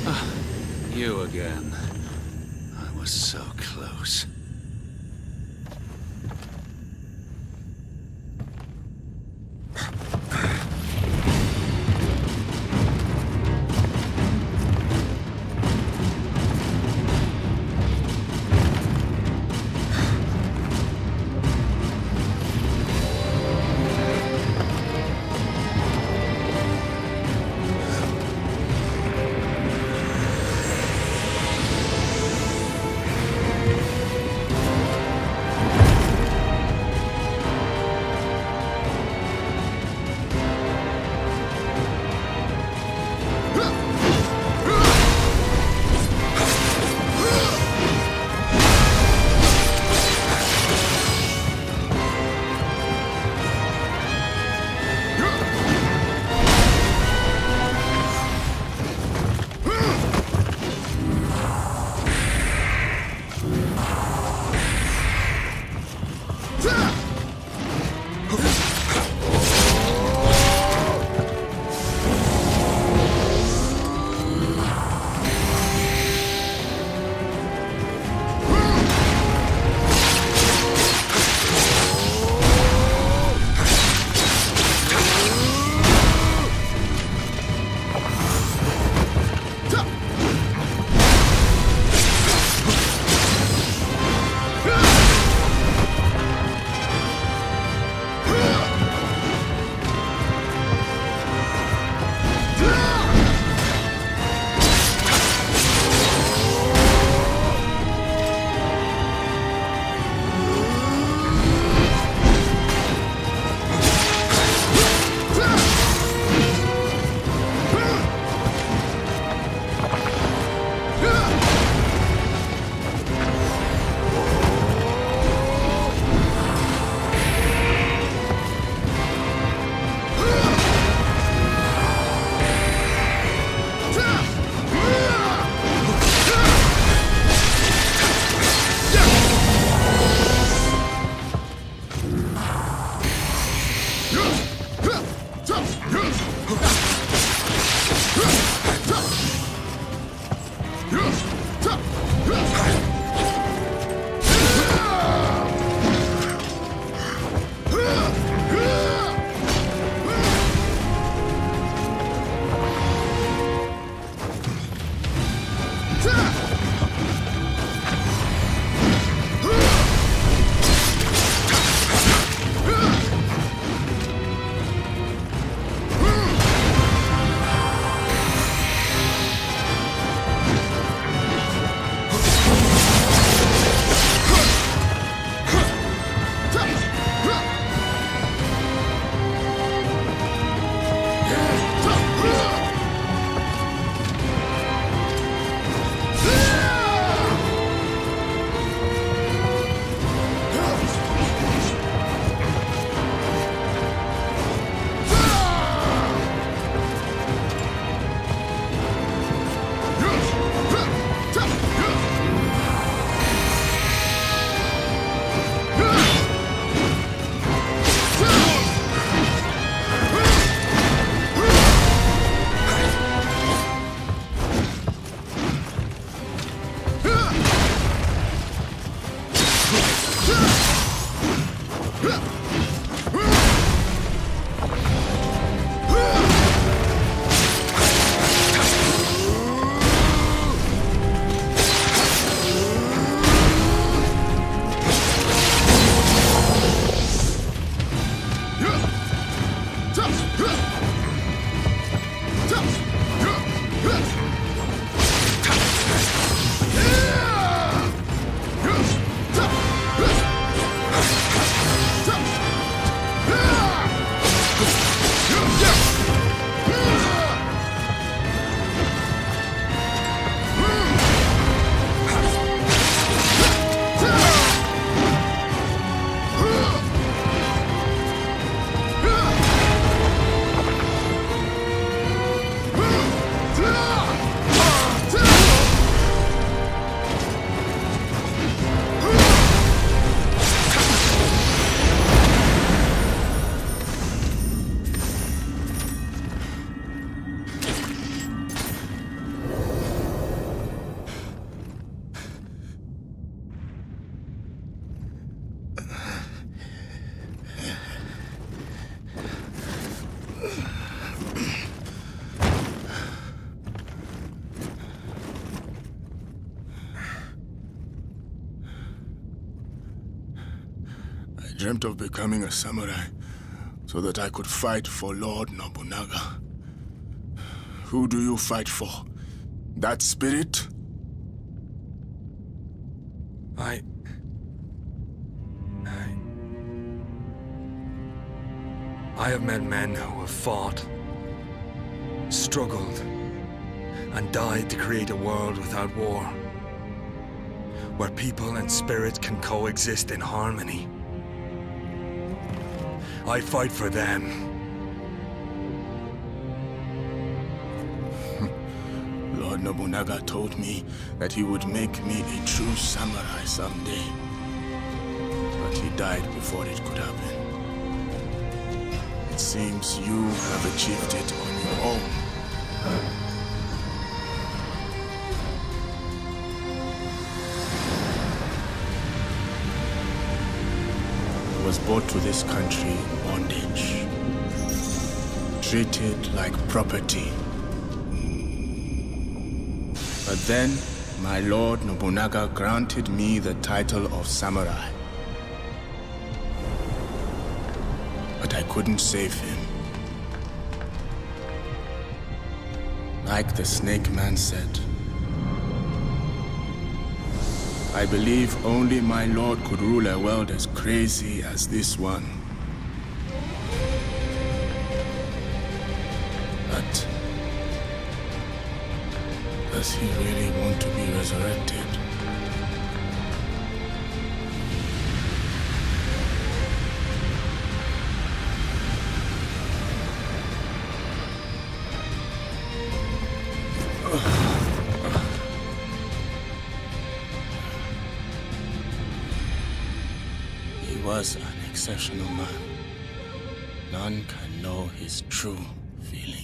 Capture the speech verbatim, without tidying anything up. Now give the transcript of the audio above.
You again. I was so close. dreamt of becoming a samurai so that I could fight for Lord Nobunaga. Who do you fight for? That spirit? I... I... I have met men who have fought, struggled, and died to create a world without war, where people and spirits can coexist in harmony. I fight for them. Lord Nobunaga told me that he would make me a true samurai someday. But he died before it could happen. It seems you have achieved it on your own. I was brought to this country in bondage, treated like property. But then, my Lord Nobunaga granted me the title of samurai. But I couldn't save him. Like the Snake Man said, I believe only my lord could rule a world as crazy as this one. But does he really want to be resurrected? He was an exceptional man. None can know his true feelings.